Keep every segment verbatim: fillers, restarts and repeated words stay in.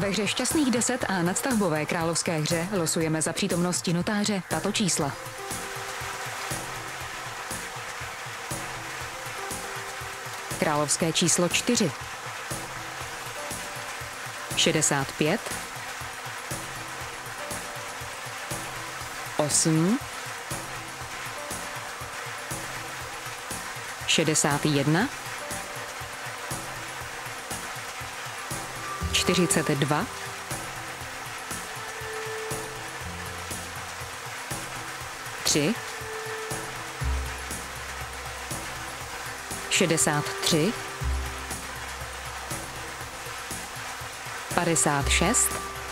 Ve hře Šťastných deset a nadstavbové královské hře losujeme za přítomnosti notáře tato čísla. Královské číslo čtyři, šedesát pět, osm, šedesát jedna, čtyřicet dva, tři, šedesát tři, padesát šest,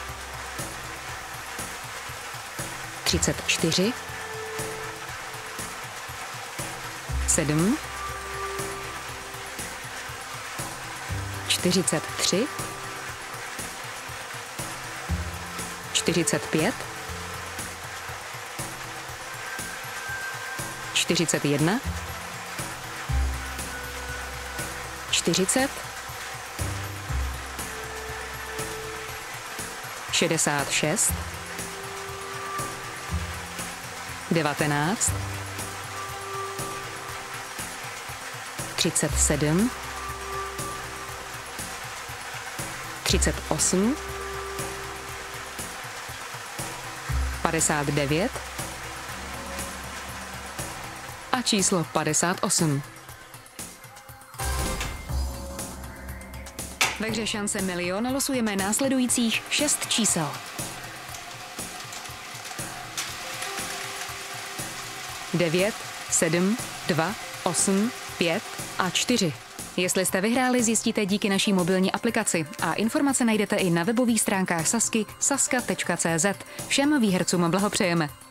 třicet čtyři, sedm, čtyřicet tři, čtyřicet pět, čtyřicet jedna, čtyřicet, šedesát šest, devatenáct, třicet sedm, třicet osm, padesát devět a číslo padesát osm. Ve hře Šance milion losujeme následujících šest čísel. devět, sedm, dva, osm, pět a čtyři. Jestli jste vyhráli, zjistíte díky naší mobilní aplikaci a informace najdete i na webových stránkách Sazky saska tečka cé zet. Všem výhercům blahopřejeme.